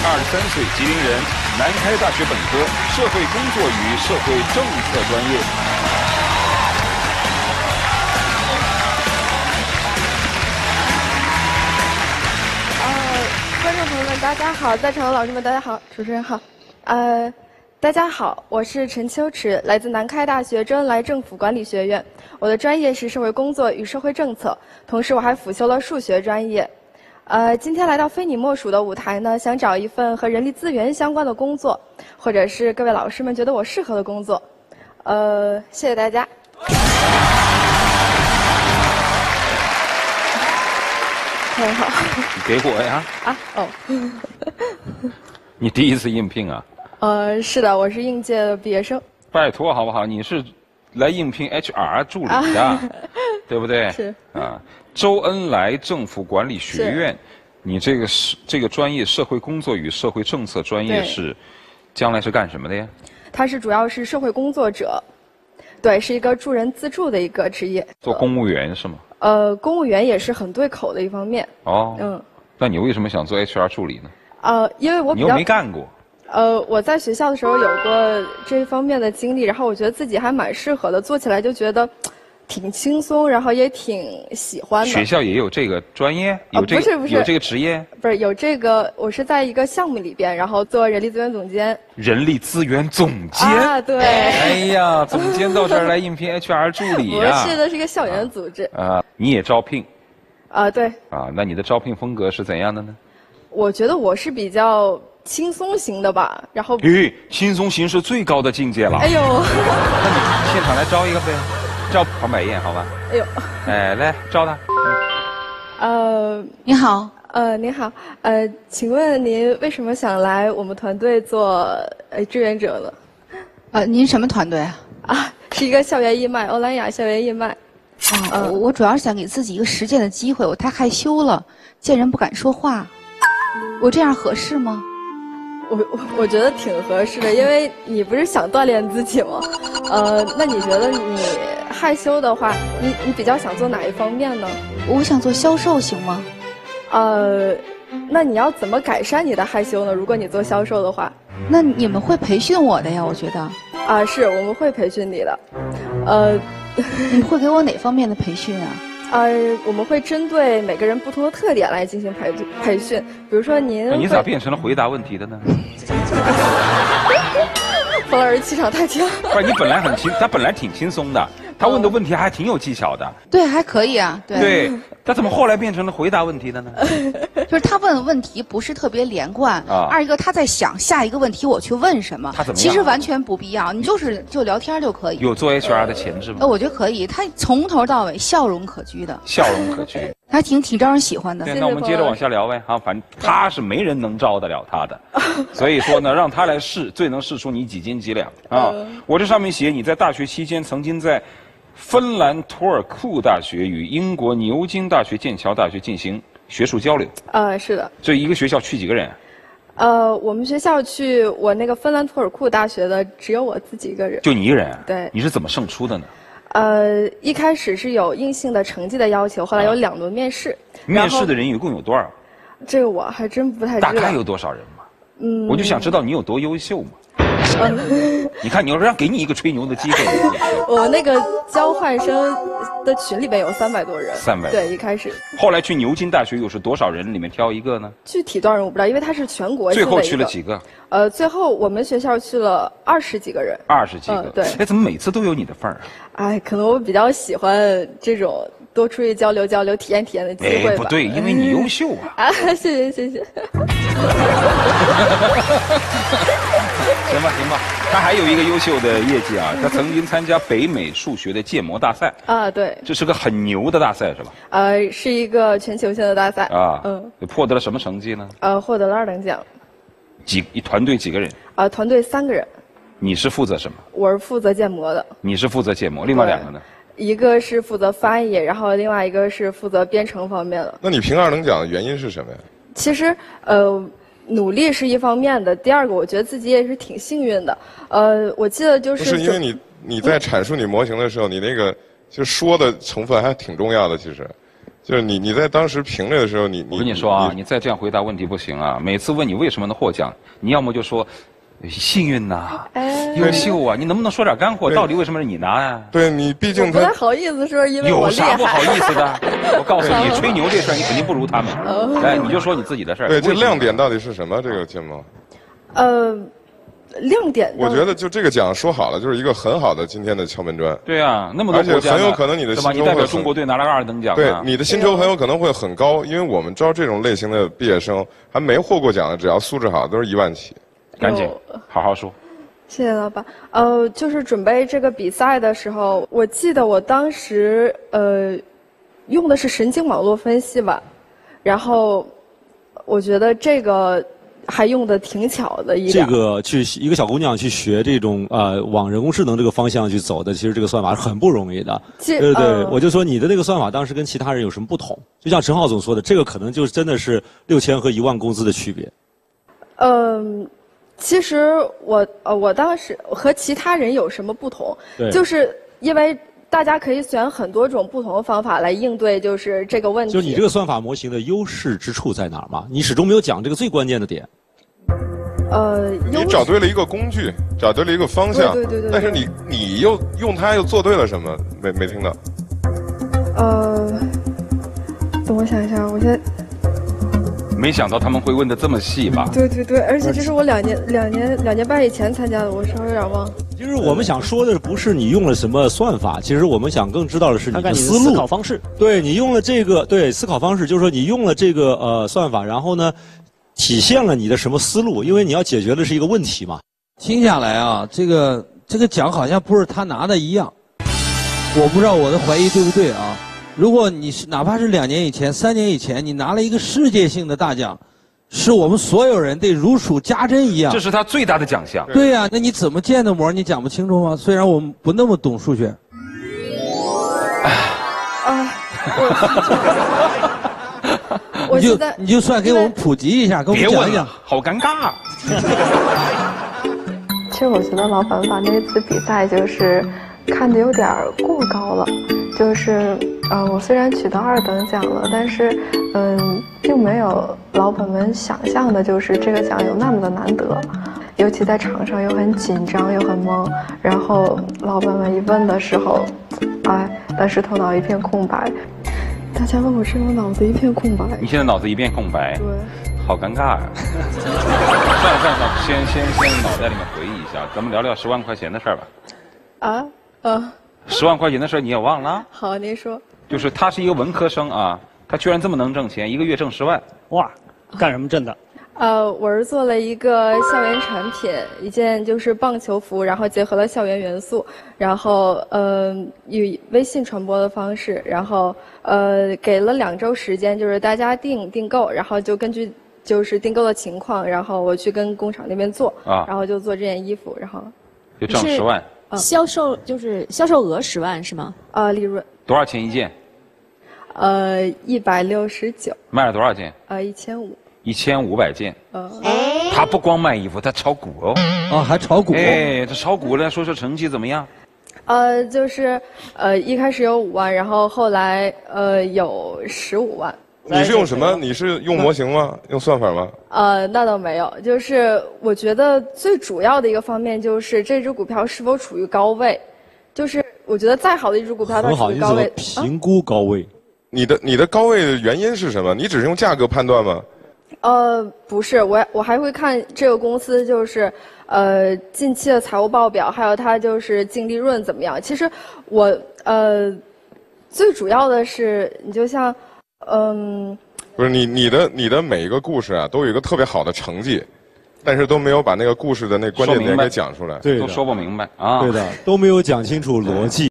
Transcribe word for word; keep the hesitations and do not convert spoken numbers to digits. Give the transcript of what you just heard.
二十三岁，吉林人，南开大学本科，社会工作与社会政策专业。 呃，观众朋友们，大家好，在场的老师们，大家好，主持人好。呃，大家好，我是陈秋池，来自南开大学周恩来政府管理学院，我的专业是社会工作与社会政策，同时我还辅修了数学专业。呃，今天来到非你莫属的舞台呢，想找一份和人力资源相关的工作，或者是各位老师们觉得我适合的工作。呃，谢谢大家。很好。 你给我呀？ 啊，哦。 你第一次应聘啊？ 呃，是的，我是应届的毕业生。 拜托好不好？你是来应聘 H R 助理的，啊、对不对？ 是。啊。 周恩来政府管理学院，你这个是这个专业社会工作与社会政策专业是，将来是干什么的呀？ 它是主要是社会工作者，对，是一个助人自助的一个职业。 做公务员是吗？ 呃，公务员也是很对口的一方面。 哦。嗯。那你为什么想做 H R 助理呢？ 呃，因为我比较你又没干过。 呃，我在学校的时候有过这一方面的经历，然后我觉得自己还蛮适合的，做起来就觉得挺轻松，然后也挺喜欢的。 学校也有这个专业，有这个、 呃、不是不是有这个职业？ 不是有这个，我是在一个项目里边，然后做人力资源总监。 人力资源总监啊，对。 哎呀，总监到这儿来应聘 H R 助理啊？ 不是的，是一个校园组织。 啊，啊你也招聘？ 啊，对。 啊，那你的招聘风格是怎样的呢？ 我觉得我是比较轻松型的吧，然后。 咦，轻松型是最高的境界了。 哎呦。 那你现场来招一个呗。招黄百燕，好吧？ 哎呦， 哎，来招他。 呃， 你好， 呃，您好，呃，请问您为什么想来我们团队做呃志愿者呢？ 呃，您什么团队啊？ 啊，是一个校园义卖，欧莱雅校园义卖。 啊、呃，我主要是想给自己一个实践的机会，我太害羞了，见人不敢说话。我这样合适吗？ 我我我觉得挺合适的，因为你不是想锻炼自己吗？呃，那你觉得你害羞的话，你你比较想做哪一方面呢？ 我想做销售，行吗？ 呃，那你要怎么改善你的害羞呢？如果你做销售的话， 那你们会培训我的呀？我觉得。 啊，是我们会培训你的。呃， 你们会给我哪方面的培训啊？ 呃，我们会针对每个人不同的特点来进行培培训，比如说您。 你咋变成了回答问题的呢？ 冯老师气场太强。 不是，你本来很轻，他本来挺轻松的，他问的问题还挺有技巧的。 对，还可以啊。对。 对，他怎么后来变成了回答问题的呢？ 就是他问的问题不是特别连贯啊。二一个他在想下一个问题我去问什么。 他怎么样？ 其实完全不必要，你就是就聊天就可以。 有做 H R 的潜质吗？ 呃，我觉得可以，他从头到尾笑容可掬的。 笑容可掬。 还挺挺招人喜欢的。 对，那我们接着往下聊呗。啊，反正他是没人能招得了他的，所以说呢，让他来试，最能试出你几斤几两啊。我这上面写你在大学期间曾经在芬兰图尔库大学与英国牛津大学、剑桥大学进行学术交流。 呃，是的。 这一个学校去几个人？ 呃，我们学校去我那个芬兰图尔库大学的只有我自己一个人。 就你一个人？ 对。 你是怎么胜出的呢？ 呃，一开始是有硬性的成绩的要求，后来有两轮面试。 面试的人一共有多少？ 这个我还真不太知道。 大概有多少人嘛？嗯，我就想知道你有多优秀嘛。 嗯， 你看，你要是让给你一个吹牛的机会， 我那个交换生的群里边有三百多人。 三百。 对，一开始。 后来去牛津大学又是多少人里面挑一个呢？ 具体多少人我不知道，因为它是全国性的。 最后去了几个？ 呃，最后我们学校去了二十几个人。 二十几个。 嗯，对。 哎，怎么每次都有你的份儿啊？ 哎，可能我比较喜欢这种多出去交流交流、体验体验的机会吧。 哎，不对，因为你优秀啊。 啊，谢谢谢谢。 行吧行吧，他还有一个优秀的业绩啊，他曾经参加北美数学的建模大赛。 啊，对。 这是个很牛的大赛是吧？ 呃，是一个全球性的大赛。 啊，嗯，获得了什么成绩呢？ 呃，获得了二等奖。 几一团队几个人？ 啊，团队三个人。 你是负责什么？ 我是负责建模的。 你是负责建模，另外两个呢？ 一个是负责翻译，然后另外一个是负责编程方面的。 那你评二等奖的原因是什么呀？ 其实，呃，努力是一方面的，第二个我觉得自己也是挺幸运的。呃，我记得就是。 不是因为你你在阐述你模型的时候，你那个就说的成分还挺重要的，其实。 就是你你在当时评这的时候，你你我跟你说啊，你再这样回答问题不行啊！每次问你为什么能获奖，你要么就说幸运呐、 哎优秀啊，你能不能说点干货？到底为什么是你拿呀、 对你毕我竟他不太好意思说，因为我有厉啥不好害。 意思的？我告诉你，吹牛这事儿你肯定不如他们。哎，你就说你自己的事儿。 对这为什么亮点到底是什么？这个节目， 呃，亮点倒我觉得就这个奖说好了，就是一个很好的今天的敲门砖。 对啊，那么多而且国家呢很有可能你的对吧？你代表薪酬会很中国队拿了个二等奖对啊。 你的薪酬很有可能会很高，因为我们招这种类型的毕业生，还没获过奖的，只要素质好，都是一万起。 赶紧有好好说。 谢谢老板。呃，就是准备这个比赛的时候，我记得我当时呃用的是神经网络分析吧，然后我觉得这个还用的挺巧的一这点。 个去一个小姑娘去学这种呃往人工智能这个方向去走的，其实这个算法是很不容易的。 其对对对， 呃我就说你的那个算法当时跟其他人有什么不同？就像陈浩总说的，这个可能就真的是六千和一万工资的区别。 嗯、其实我呃我当时和其他人有什么不同？ 对就是因为大家可以选很多种不同的方法来应对，就是这个问题。 就你这个算法模型的优势之处在哪儿嘛？你始终没有讲这个最关键的点。 呃，优你找对了一个工具，找对了一个方向， 对对对对对但是你你又用它又做对了什么？没没听到？ 呃，等我想一下，我现在。 没想到他们会问的这么细吧？ 对对对，而且这是我两年两年两年半以前参加的，我稍微有点忘了。 其实我们想说的不是你用了什么算法，其实我们想更知道的是你看看你的思路、 思考方式。 对你用了这个对思考方式，就是说你用了这个呃算法，然后呢，体现了你的什么思路？因为你要解决的是一个问题嘛。 听下来啊，这个这个奖好像不是他拿的一样，我不知道我的怀疑对不对啊？如果你是哪怕是两年以前、三年以前，你拿了一个世界性的大奖，是我们所有人得如数家珍一样。 这是他最大的奖项。 对呀、那你怎么建的模？你讲不清楚吗？虽然我们不那么懂数学。 啊，我我你就现在你就算给我们普及一下，给我们讲一讲别问了。，好尴尬啊。 其实我觉得老板把那次比赛就是看得有点儿过高了，就是呃，我虽然取得二等奖了，但是嗯，并没有老板们想象的，就是这个奖有那么的难得，尤其在场上又很紧张又很懵，然后老板们一问的时候，哎，当时头脑一片空白。大家问我这，我脑子一片空白。 你现在脑子一片空白， 对。 好尴尬呀、算了算了，先先先脑袋里面回忆一下，咱们聊聊十万块钱的事儿吧。 啊啊， 十万块钱的事儿你也忘了？ 好，您说。 就是他是一个文科生啊，他居然这么能挣钱，一个月挣十万。 哇，干什么挣的？ 呃，我是做了一个校园产品，一件就是棒球服，然后结合了校园元素，然后呃以微信传播的方式，然后呃给了两周时间，就是大家订订购，然后就根据就是订购的情况，然后我去跟工厂那边做， 啊然后就做这件衣服，然后就挣十万， 销售就是销售额十万是吗？ 呃利润多少钱一件？ 呃一百六十九， 卖了多少件？ 呃一千五， 一千五百件。 呃他不光卖衣服，他炒股哦。 啊，还炒股。 哎，这炒股来说说成绩怎么样？ 呃就是呃一开始有五万，然后后来呃有十五万。 你是用什么？你是用模型吗？用算法吗？ 呃，那倒没有，就是我觉得最主要的一个方面就是这只股票是否处于高位，就是我觉得再好的一只股票它很好，你怎么处于高位， 评估高位？ 你的你的高位的原因是什么？你只是用价格判断吗？ 呃，不是，我我还会看这个公司就是呃近期的财务报表，还有它就是净利润怎么样。其实我呃最主要的是，你就像嗯。 不是你你的你的每一个故事啊，都有一个特别好的成绩，但是都没有把那个故事的那关键点给讲出来。 对的， 都说不明白啊。 对的，都没有讲清楚逻辑。